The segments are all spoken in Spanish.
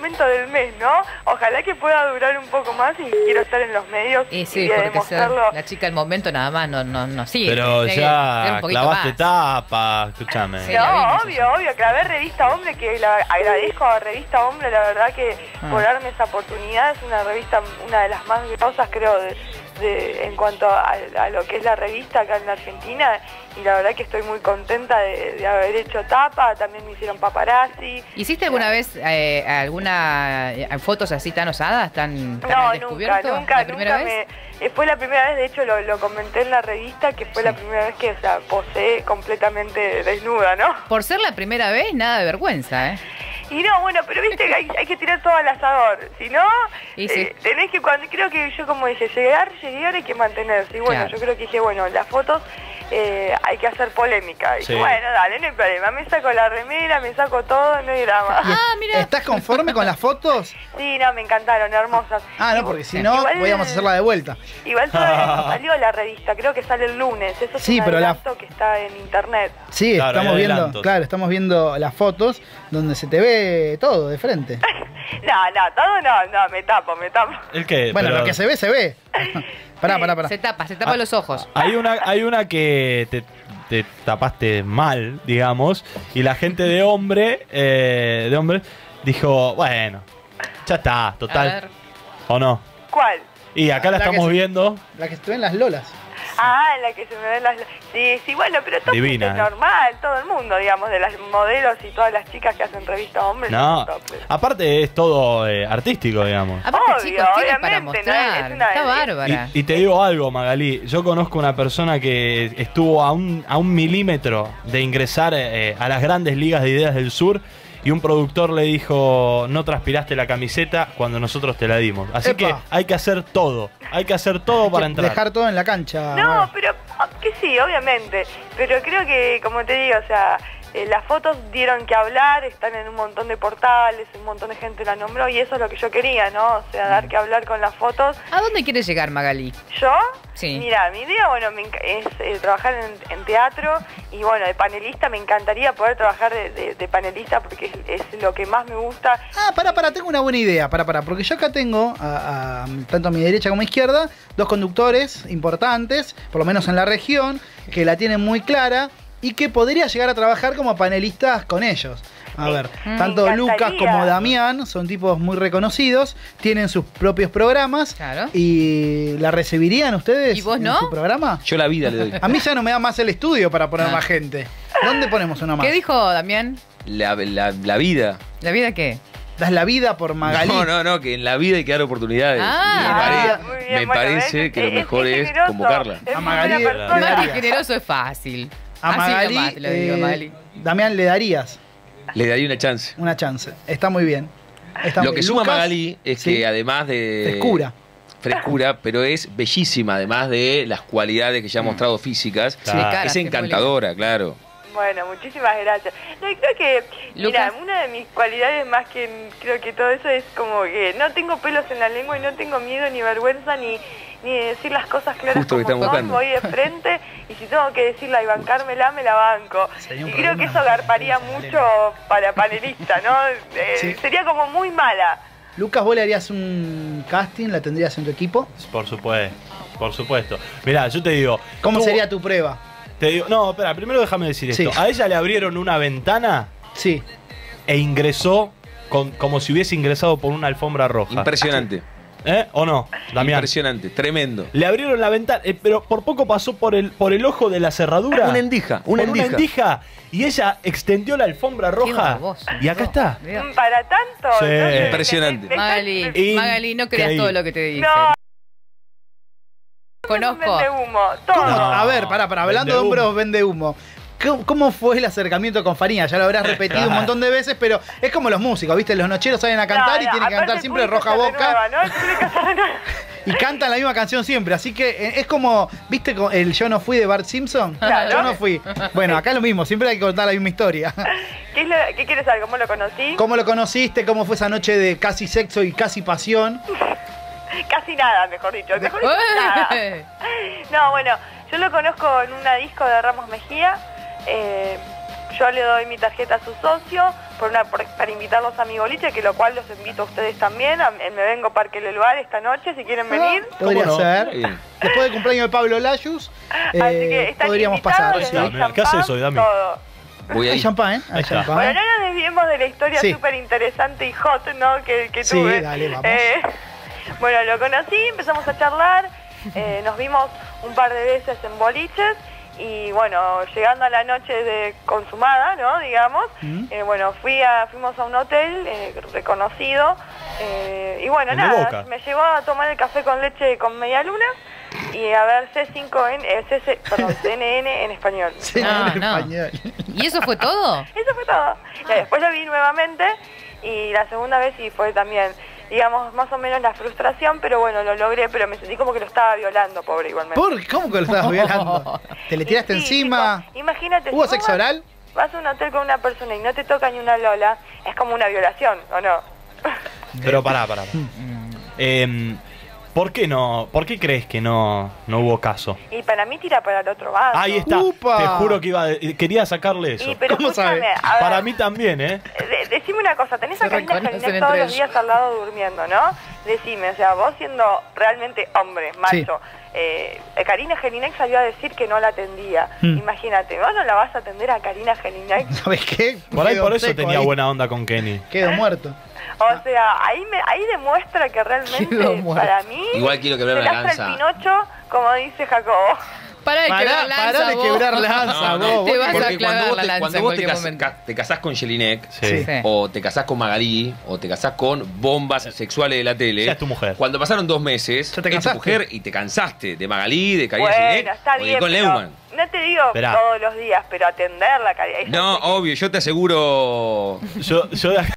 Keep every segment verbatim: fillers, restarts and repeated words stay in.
momento del mes, ¿no? Ojalá que pueda durar un poco más y quiero estar en los medios y, sí, y porque demostrarlo. Ser la chica del momento nada más no, no, no sigue. Pero ya clavaste más. tapa, escúchame. Sí, no, obvio, obvio, clavé Revista Hombre, que la agradezco a Revista Hombre, la verdad que ah. por darme esa oportunidad. Es una revista, una de las más grosas, creo, de, de, en cuanto a, a lo que es la revista acá en la Argentina, y la verdad que estoy muy contenta de, de haber hecho tapa. También me hicieron paparazzi. ¿Hiciste alguna vez eh, alguna eh, fotos así tan osadas, tan, tan no, al descubierto? nunca, nunca, ¿La primera nunca vez? Me, fue la primera vez, de hecho lo, lo comenté en la revista, que fue sí. la primera vez que, o sea, posé completamente desnuda, ¿no? Por ser la primera vez, nada de vergüenza, ¿eh? Y no, bueno, pero viste que hay, hay que tirar todo al asador, si no, y sí. eh, tenés que, cuando creo que yo como dije, llegar, llegar hay que mantenerse, y bueno, claro. yo creo que dije, bueno, las fotos eh, hay que hacer polémica, y sí. bueno, dale, no hay problema, me saco la remera, me saco todo, no hay drama. Ah, mira. ¿Estás conforme con las fotos? Sí, no, me encantaron, hermosas. Ah, no, porque si no, igual, podíamos hacerla de vuelta. Igual todavía no salió la revista, creo que sale el lunes, eso es sí, un pero adelanto la... que está en internet. Sí, claro, estamos viendo, claro, estamos viendo las fotos donde se te ve todo de frente. No, no, todo no, no, me tapo, me tapo. ¿El qué? Bueno, pero... lo que se ve, se ve. Pará, pará, pará. Se tapa, se tapa ah, los ojos. Hay una, hay una que te, te tapaste mal, digamos, y la gente de hombre, eh, de hombre, dijo, bueno, ya está, total. ¿O no? ¿Cuál? Y acá la, la estamos se, viendo. La que se ven las lolas. Ah, la que se me ven las... Sí, sí, bueno, pero todo Divina, es normal, eh. todo el mundo, digamos, de las modelos y todas las chicas que hacen revista hombres. No, aparte es todo eh, artístico, digamos. Aparte, obvio, chicos, tiene para obviamente, mostrar, ¿no? Es una, está bárbara. Y, y te digo algo, Magalí, yo conozco una persona que estuvo a un, a un milímetro de ingresar eh, a las grandes ligas de Ideas del Sur, y un productor le dijo, no transpiraste la camiseta cuando nosotros te la dimos. Así Epa. que hay que hacer todo. Hay que hacer todo para entrar. Dejar todo en la cancha. No, bueno. pero que sí, obviamente. Pero creo que, como te digo, o sea, eh, las fotos dieron que hablar, están en un montón de portales, un montón de gente la nombró, y eso es lo que yo quería, ¿no? O sea, dar que hablar con las fotos. ¿A dónde quieres llegar, Magalí? ¿Yo? Sí. Mira, mi idea, bueno, me es eh, trabajar en, en teatro, y bueno, de panelista me encantaría poder trabajar de, de, de panelista, porque es, es lo que más me gusta. Ah, pará, pará, tengo una buena idea, pará, pará, porque yo acá tengo, a, a, tanto a mi derecha como a mi izquierda, dos conductores importantes, por lo menos en la región, que la tienen muy clara y que podría llegar a trabajar como panelistas con ellos. A ver, mm, tanto Lucas como Damián son tipos muy reconocidos, tienen sus propios programas. Claro. ¿Y la recibirían ustedes ¿Y vos en no? su programa? Yo la vida le doy. A mí ya no me da más el estudio para poner ah. más gente. ¿Dónde ponemos una más? ¿Qué dijo Damián? La, la, la vida. ¿La vida qué? Das la vida por Magalí. No, no, no, que en la vida hay que dar oportunidades. Ah, me pare muy bien, me bueno, parece es, que lo es, mejor es, es convocarla. Es a Magalí le darías. Generoso es fácil. A Así Magalí, nomás te lo digo, eh, Magalí. Damián, ¿le darías? Le daría una chance. Una chance. Está muy bien. Está lo muy que bien. suma Lucas, Magalí es ¿sí? que además de... Frescura. Frescura, pero es bellísima, además de las cualidades que ya ha mostrado físicas. Sí, cara, es encantadora, es claro. Bueno, muchísimas gracias. No, y creo que, mira, una de mis cualidades más que creo que todo eso es como que no tengo pelos en la lengua y no tengo miedo ni vergüenza ni, ni de decir las cosas claras. Justo como que estamos son, voy de frente y si tengo que decirla y bancármela, me la banco. Y creo que eso garparía mucho para panelista, ¿no? Eh, sí. Sería como muy mala. Lucas, ¿vos le harías un casting? ¿La tendrías en tu equipo? Por supuesto, por supuesto. Mirá, yo te digo... ¿Cómo tú... sería tu prueba? Te digo, no, espera, primero déjame decir esto. Sí. A ella le abrieron una ventana. Sí. E ingresó con, como si hubiese ingresado por una alfombra roja. Impresionante. ¿Eh? ¿O no, Damián? Impresionante, tremendo. Le abrieron la ventana, eh, pero por poco pasó por el, por el ojo de la cerradura. Una endija, una por endija. Una endija. Y ella extendió la alfombra roja. Y acá está. Para tanto. Sí. ¿No? Impresionante. Magalí, Magalí, no creas todo lo que te dicen. No. Conozco. Vende humo, todo. No. A ver, pará, pará, hablando de hombros, vende humo. ¿Cómo fue el acercamiento con Fariña? Ya lo habrás repetido un montón de veces, pero es como los músicos, ¿viste? Los nocheros salen a cantar no, no, y tienen que cantar siempre Roja Boca. Renueva, ¿no? Y cantan la misma canción siempre, así que es como, ¿viste el Yo no fui de Bart Simpson? Claro. Yo no fui. Bueno, acá es lo mismo, siempre hay que contar la misma historia. ¿Qué, es lo, ¿Qué quieres saber? ¿Cómo lo conocí? ¿Cómo lo conociste? ¿Cómo fue esa noche de casi sexo y casi pasión? Casi nada, mejor dicho. Mejor dicho, nada. No, bueno, yo lo conozco en una disco de Ramos Mejía. Eh, yo le doy mi tarjeta a su socio por una, por- para invitarlos a mi boliche, que lo cual los invito a ustedes también, a, en Me Vengo Parque del Lugar esta noche, si quieren venir. Ah, podría ¿Cómo no? ser. Muy bien. Después del cumpleaños de Pablo Layus, Así que eh, están podríamos invitados, pasar. les Sí, doy mira, ¿qué champán, haces hoy, Dami? todo. Voy Hay ahí. champán, ¿eh? Ahí Hay está. champán. Bueno, no nos desviemos de la historia Sí. súper interesante y hot, ¿no? Que, que Sí, tuve. dale, vamos. Eh, bueno, lo conocí, empezamos a charlar, eh, nos vimos un par de veces en boliches y bueno, llegando a la noche de consumada, ¿no? Digamos, Mm. eh, bueno, fui a, fuimos a un hotel eh, reconocido eh, y bueno, ¿El de nada, Boca? me llevó a tomar el café con leche con media luna y a ver C cinco N, eh, C C, perdón, C N N en español. Sí, No, en no. español. ¿Y eso fue todo? Eso fue todo. Y después lo vi nuevamente y la segunda vez sí fue también, digamos, más o menos la frustración, pero bueno, lo logré, pero me sentí como que lo estaba violando, pobre, igualmente. ¿Por qué? ¿Cómo que lo estabas violando? ¿Te le Y tiraste sí, encima? chicos, imagínate. ¿Hubo si vos sexo vas- oral? Vas a un hotel con una persona y no te toca ni una lola, es como una violación, ¿o no? Pero pará, pará. pará. Em, ¿Por qué no? ¿Por qué crees que no, no hubo caso? Y para mí tira para el otro lado. Ahí está. Upa. Te juro que iba a- quería sacarle eso. Y, pero ¿Cómo escúchame, sabe? a ver, Para mí también, ¿eh? de- decime una cosa, tenés Se a Karina reconocen Jelinek entre todos los ellos. días al lado durmiendo, ¿no? Decime, o sea, vos siendo realmente hombre, macho, eh, Karina Jelinek salió a decir que no la atendía. Hmm. Imagínate, vos no la vas a atender a Karina Jelinek. ¿Sabes qué? Por ahí Quedo por eso seco tenía ahí. buena onda con Kenny. Quedo muerto. O sea, ahí me, ahí demuestra que realmente Quedó muerto. para mí Igual quiero quebrar se la lastra lanza. el Pinocho, como dice Jacobo. Para de Pará, quebrar lanza, pará de vos. quebrar lanza, No, no, vos. Te vas a porque clavar cuando vos la te, lanza cuando en vos te, cualquier cas- momento. ca- te casás con Jelinek, Sí. Sí. o te casás con Magalí, o te casás con bombas sexuales de la tele. Ya es tu mujer. Cuando pasaron dos meses, Ya te es tu cansaste. mujer y te cansaste de Magalí, de Karina Bueno, Jelinek, está o de bien, Nicole pero Neumann. no te digo Esperá. todos los días, pero atenderla, Karina. Ella No, sé que- obvio, yo te aseguro, Yo, yo de acá-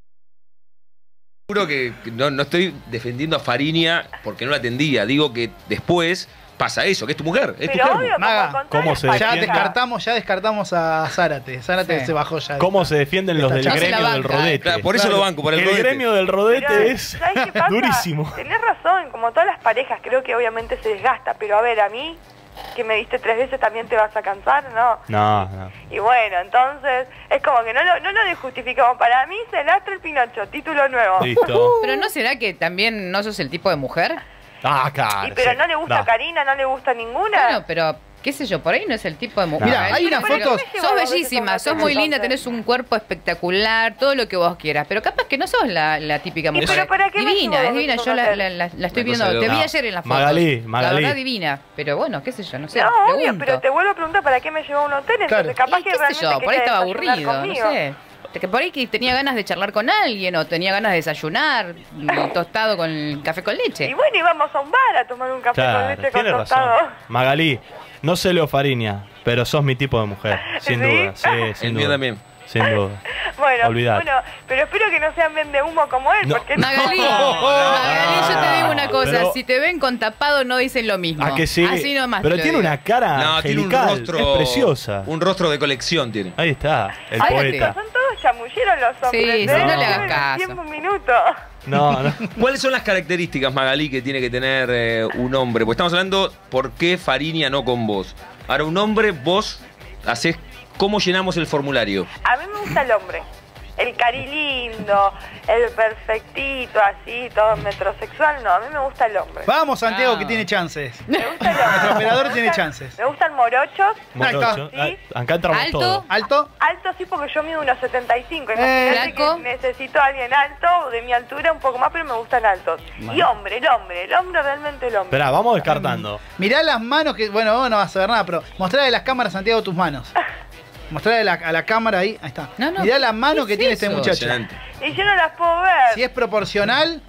aseguro que que no, no estoy defendiendo a Fariña porque no la atendía. Digo que después pasa eso, que es tu mujer. Es tu Pero germo. obvio, como Maga, con todas ¿cómo las se Ya defiende? parejas. descartamos, ya descartamos a Zárate. Zárate Sí. se bajó ya. ¿Cómo se defienden los del No se la gremio del banca, rodete? Claro, por eso Claro. lo banco, por el, el rodete. gremio del rodete Pero, es ¿sabes qué pasa? durísimo. Tenés razón, como todas las parejas, creo que obviamente se desgasta, pero a ver, a mí, que me diste tres veces, ¿también te vas a cansar? No. No, no. Y bueno, entonces, es como que no lo, no lo desjustificamos. Para mí se lastra el Pinocho, título nuevo. Listo. Pero ¿no será que también no sos el tipo de mujer? Ah, claro. Y pero sí. no le gusta Da. a Karina, no le gusta ninguna. Bueno, pero qué sé yo, por ahí no es el tipo de mujer. Mira, hay unas Pero, fotos. ¿por qué Sos llevo dos veces a bellísima, una sos muy tele, linda, entonces? tenés un cuerpo espectacular, todo lo que vos quieras. Pero capaz que no sos la, la típica ¿Y mujer. pero para qué me divina, llevo es divina. dos Yo veces a la, un la- la- la estoy Una cosa viendo, de te vi loca. ayer en las fotos. Magalí, Magalí. La verdad divina. Pero bueno, qué sé yo, no sé. No, obvio, pregunto. pero te vuelvo a preguntar para qué me llevó a un hotel, entonces Claro. capaz Y que qué sé realmente yo, por ahí quería estaba desayunar aburrido, no conmigo. sé. Que por ahí que tenía ganas de charlar con alguien o tenía ganas de desayunar mm, tostado con café con leche. Y bueno, íbamos a un bar a tomar un café con Claro, leche con tiene tostado. razón. Magalí, no sé Leo Fariña, pero sos mi tipo de mujer, sin ¿Sí? duda. Sí, sin El duda. mío también. Sin duda. Bueno, Olvidate. bueno, pero espero que no sean vende humo como él, No. porque Magalí, No, Magalí, yo te digo una cosa, pero- si te ven con tapado no dicen lo mismo. ¿A que sí? Así nomás. Pero te lo tiene digo. una cara No, tiene un angelical, rostro. es preciosa. Un rostro de colección tiene. Ahí está, el Ay, poeta. son todos chamulleros los hombres. Sí, ¿eh? sí, no le hagas Tienen caso. tiempo un minuto. No, no. ¿Cuáles son las características, Magalí, que tiene que tener eh, un hombre? Pues estamos hablando, ¿por qué Fariña no con vos? Ahora, un hombre, vos hacés, ¿cómo llenamos el formulario? A mí me gusta el hombre. El cari lindo, el perfectito, así, todo metrosexual. No, a mí me gusta el hombre. Vamos, Santiago, Ah. que tiene chances. Me gusta el hombre. Nuestro operador Me tiene gustan- chances. Me gustan morochos. Morocho. Sí. Ah, Acá entramos Alto. todos. ¿Alto? Alto sí, porque yo mido unos setenta y cinco. Eh, Imagínate ¿Flaco? que necesito a alguien alto, de mi altura un poco más, pero me gustan altos. Y hombre, el hombre, el hombre realmente el hombre. Esperá, vamos descartando. Mirá las manos que. Bueno, vos no vas a ver nada, pero mostrale las cámaras, Santiago, tus manos. Mostrale a la, a la cámara ahí. Ahí está. No, no, Mirá las manos ¿qué que es tiene este eso? muchacho. Impresionante. Y yo no las puedo ver. Si es proporcional.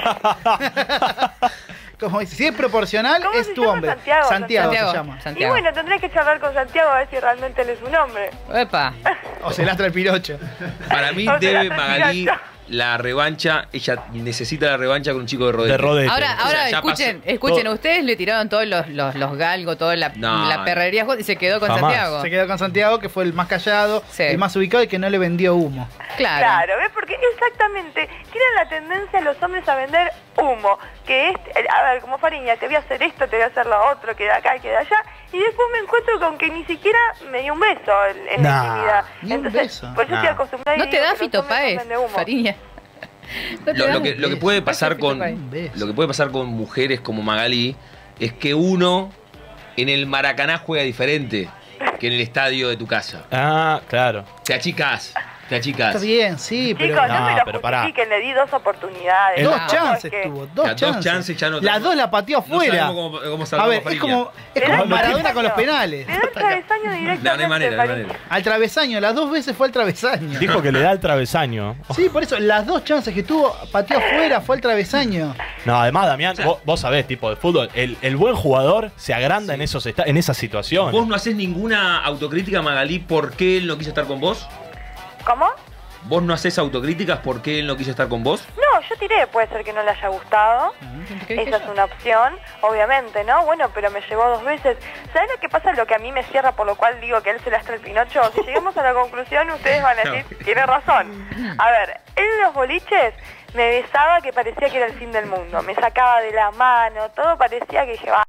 Como dice, si es proporcional, ¿Cómo es se tu llama? hombre. Santiago, Santiago, Santiago. se llama. Y Santiago. bueno, tendré que charlar con Santiago a ver si realmente él es un hombre. Epa. O se lastra el pirocho. Para mí O sea, debe la Magalí terminación. la revancha, ella necesita la revancha con un chico de rodete. De rodete. Ahora, O sea, ahora ya escuchen, pasó. escuchen, Todo. ustedes le tiraron todos los, los, los galgos, toda la, No. la perrería y se quedó con Jamás. Santiago. Se quedó con Santiago, que fue el más callado, Sí. el más ubicado y que no le vendió humo. Claro. Claro, ¿ves? Porque exactamente tienen la tendencia los hombres a vender humo. Que es, a ver, como Fariña, te voy a hacer esto, te voy a hacer lo otro, que de acá, que de allá. y después me encuentro con que ni siquiera me dio un beso en, en Nah, la intimidad. ni un Entonces, beso. pues yo Nah. estoy acostumbrada y No te digo da que los Fito hombres Páez, comen de humo. Fariña. No te Lo, da- lo que, lo que puede pasar Fito con Páez. Un beso. lo que puede pasar con mujeres como Magalí es que uno en el Maracaná juega diferente que en el estadio de tu casa. Ah, claro. Te achicás, te achicás. Está bien, sí, pero. Chicos, no, No, me lo pero pará. justifiquen, le di dos oportunidades. El- Dos No, chances es que- tuvo, Ya, dos dos chances. chances ya no- Las dos la pateó No afuera. sabemos cómo, cómo A salvamos ver, es Fariña. como, es Le como doy Maradona daño. con los penales. Le doy travesaño directamente. No, no hay manera, no hay Fariña. manera. Al travesaño, las dos veces fue al travesaño. Dijo que le da el travesaño. Sí, por eso, las dos chances que tuvo, pateó afuera, fue al travesaño. No, además, Damián, vos, vos sabés, tipo de fútbol, el, el buen jugador se agranda en esos esta- en esas situaciones. ¿Vos no haces ninguna autocrítica, Magalí, por qué él no quiso estar con vos? ¿Cómo? ¿Vos no haces autocríticas por qué él no quiso estar con vos? No, yo tiré, puede ser que no le haya gustado. ¿Qué dije Esa es yo? una opción, obviamente, ¿no? Bueno, pero me llevó dos veces. ¿Sabes lo que pasa? Lo que a mí me cierra, por lo cual digo que él se lastra el Pinocho. Si llegamos a la conclusión, ustedes van a decir, tiene razón. A ver, él en los boliches me besaba que parecía que era el fin del mundo. Me sacaba de la mano, todo parecía que llevaba...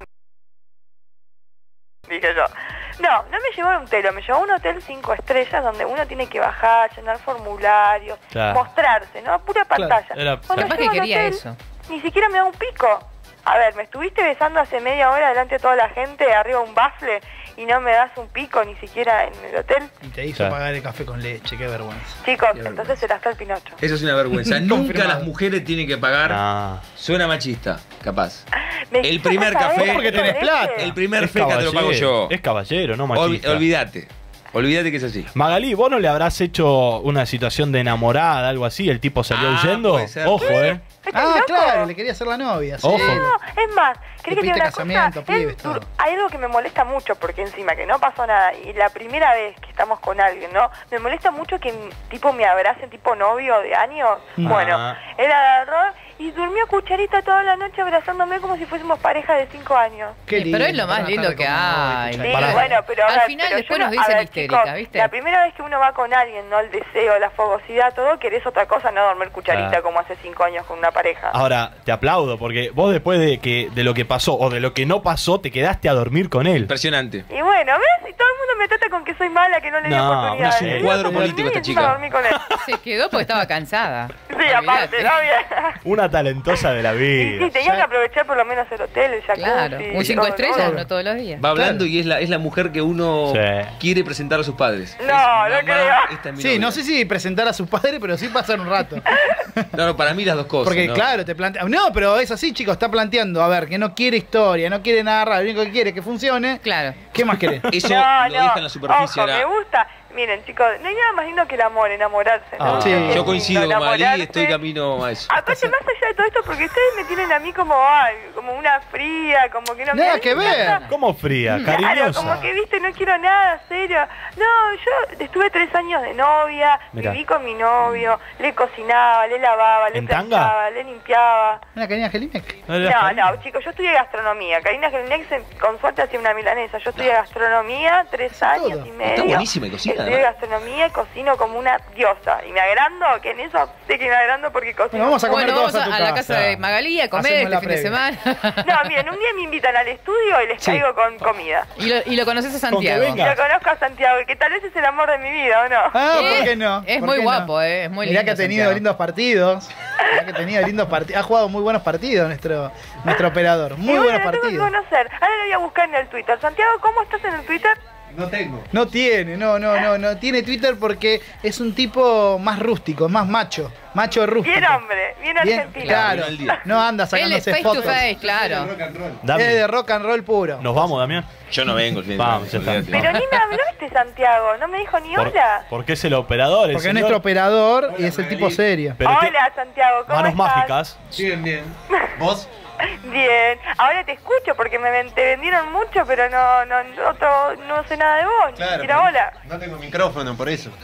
Dije yo. No, no me llevó a un telo, me llevó a un hotel cinco estrellas donde uno tiene que bajar, llenar formularios, Claro. mostrarse, ¿no? Pura pantalla. era- Cuando Capaz que llego al quería hotel, eso. ni siquiera me da un pico. A ver, me estuviste besando hace media hora delante de toda la gente, arriba de un bafle, y no me das un pico ni siquiera en el hotel. Y te hizo Claro. pagar el café con leche, qué vergüenza. Chicos, Qué entonces se gastó el Pinocho. Eso es una vergüenza. Nunca Confirmado. las mujeres tienen que pagar. Ah. Suena machista, capaz. Me El quiso primer saber café- eso Porque tenés de plata. ese. El primer Es feca te lo pago yo. Es caballero, no Olvi- machista. olvídate. Olvídate que es así. Magalí, ¿vos no le habrás hecho una situación de enamorada, algo así? ¿El tipo salió Ah, huyendo? puede ser. Ojo, ¿eh? ¿Estás Ah, loco? claro, le quería hacer la novia. Sí. Ojo. No, es más, ¿querés que te Le diga pediste una casamiento, cosa? pibes, Es- todo. hay algo que me molesta mucho, porque encima que no pasó nada, y la primera vez que estamos con alguien, ¿no? Me molesta mucho que tipo me abracen tipo novio de años. Mm. Bueno, Ah. él agarró y durmió cucharita toda la noche abrazándome como si fuésemos pareja de cinco años. Qué Sí, pero es lindo, lo más para lindo estar que como hoy, hay. Sí, cucharita. Pará. bueno, pero a Al ver, final pero después yo nos no- a dicen ver, histérica, chicos, ¿viste? La primera vez que uno va con alguien, ¿no? El deseo, la fogosidad, todo, querés otra cosa, no dormir cucharita Claro. como hace cinco años con una pareja. Ahora, te aplaudo, porque vos después de que de lo que pasó o de lo que no pasó, te quedaste a dormir con él. Impresionante. Y bueno, ¿ves? Y todo el mundo me trata con que soy mala, que no le doy No, oportunidades. una- Y un yo cuadro me político dormí esta y encima chica. dormí con él. Se quedó porque estaba cansada. Sí, aparte, ¿no? Bien. Una talentosa de la Y vida. sí, tenía que aprovechar por lo menos el hotel, el jacuzzi. Claro, un cinco todo, estrellas, todo. no todos los días. Va hablando y es la, es la mujer que uno Sí. quiere presentar a sus padres. No, Es, no mamá, creo. esta es mi Sí, novia. no sé si presentar a su padre, pero sí pasar un rato. No, no, para mí las dos cosas. Porque ¿no? claro, te plantea. No, pero es así, chicos, está planteando, a ver, que no quiere historia, no quiere nada raro, lo único que quiere es que funcione. Claro. ¿Qué más querés? Eso No, lo no. deja en la superficie. Ojo, ahora. me gusta. Miren, chicos, no hay nada más lindo que el amor, enamorarse, ¿no? Ah. Sí. Es Yo coincido lindo con Magalí y enamorarse. estoy camino a eso. Aparte, más allá de todo esto, porque ustedes me tienen a mí como, ay, como una fría, como que no me Nada a mí que me ver. encanta. ¿Cómo fría? Claro, Cariñosa. como que viste, no quiero nada, serio. No, yo estuve tres años de novia, Mirá. viví con mi novio, le cocinaba, le lavaba, le ¿En tanga? planchaba, le limpiaba. ¿Una Karina Gelinek? No, no, chicos, yo estudié gastronomía. Karina Gelinek se- con suerte hacía una milanesa. Yo estudié gastronomía, tres años todo. y medio. Está buenísima y cocina, Estudié además. gastronomía y cocino como una diosa. Y me agrando, que en eso sé que me agrando porque cocino. Bueno, vamos a comer Bueno, todos vamos a a, tu a la casa. casa de Magalí a comer Hacemos este la fin de semana. No, miren, un día me invitan al estudio y les Sí. caigo con comida. y, lo, y lo conoces a Con que Santiago. Y venga. lo conozco a Santiago, que tal vez es el amor de mi vida, ¿o no? Ah, Eh, ¿por qué no? es ¿Por muy qué no? guapo, eh, es muy Mirá lindo que ha tenido Santiago. lindos partidos. Mirá que ha tenido lindos partidos. Ha jugado muy buenos partidos nuestro, nuestro operador. Muy y bueno, buenos lo tengo que partidos. conocer. Ahora lo voy a buscar en el Twitter. Santiago, ¿cómo estás en el Twitter? No tengo. No tiene, no, no, no, no tiene Twitter porque es un tipo más rústico, más macho, macho rústico. Bien hombre, bien, Bien, argentino. claro. Bien al día. No anda Él es sacándose face to fotos. face, claro. Rock and roll. Dami, Es de rock and roll puro. ¿nos vamos, Damián? Yo no vengo el fin de Vamos, semana, ya está. olvídate. Pero ni me habló este Santiago, no me dijo ni Por- hola. porque es el operador, el Porque es señor. nuestro operador y Hola, es el tipo Magalí. serio. Pero qué- Hola Santiago, ¿cómo manos estás? mágicas. Bien, bien. ¿Vos? Bien, ahora te escucho porque me ven- te vendieron mucho, pero no no no, otro- no sé nada de vos, ni siquiera pero hola. No tengo micrófono, por eso.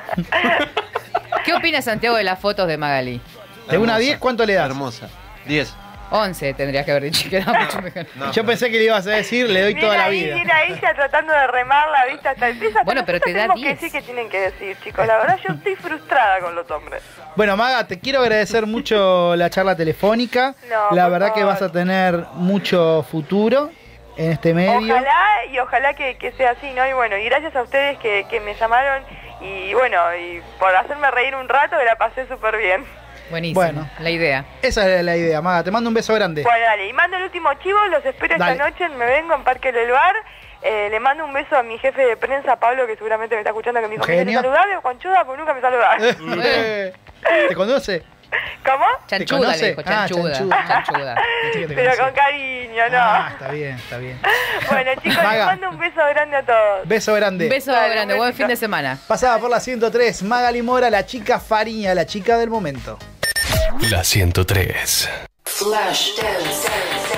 ¿Qué opina Santiago de las fotos de Magalí? De una a Hermosa. diez, ¿cuánto le das? Hermosa. diez. once tendrías que haber dicho que era mucho mejor. No, Yo pensé que le ibas a decir, le doy Viene toda la ahí, vida. viene a ella tratando de remar la vista hasta el piso. Bueno, pero te da tenemos que diez. decir que tienen que decir, chicos. La verdad, yo estoy frustrada con los hombres. Bueno, Maga, te quiero agradecer mucho la charla telefónica. No, la por verdad que favor. vas a tener mucho futuro. en este medio. Ojalá y ojalá que, que sea así, ¿no? Y bueno, y gracias a ustedes que, que me llamaron y bueno, y por hacerme reír un rato, que la pasé súper bien. Buenísimo, Bueno. la idea. Esa es la idea, Maga. Te mando un beso grande. Bueno, dale, y mando el último chivo, los espero Dale. esta noche en Me Vengo en Parque del Bar. Eh, le mando un beso a mi jefe de prensa, Pablo, que seguramente me está escuchando, que me dijo, Genio. ¿me saludable o conchuda? Pues nunca me saludaste. Eh, ¿Te conoce? ¿Cómo? Chanchuda, conoce? le dijo, Ah, chanchuda. chanchuda. chanchuda. Pensé que te Pero conocía. con cariño, ¿no? Ah, está bien, está bien. Bueno, chicos, les Maga. mando un beso grande a todos. Beso grande. Beso Dale, grande, un buen besito. fin de semana. Pasaba por la ciento tres, Magali Mora, la chica Fariña, la chica del momento. La ciento tres. Flash dance.